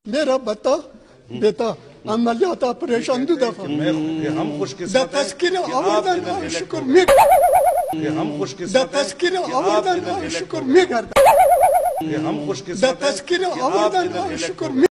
मेरा बता बेटा अमलियात ऑपरेशन दो दफा हम खुशकिस्मत हैं तस्कीर कि आप आवर्दन इधर इलेक्ट शुक्र हो। मैं हम खुशकिस्मत हैं तस्कीर कि आप आवर्दन इधर इलेक्ट शुक्र हो। मैं करता हम खुशकिस्मत हैं तस्कीर कि आप आवर्दन इधर इलेक्ट शुक्र हो।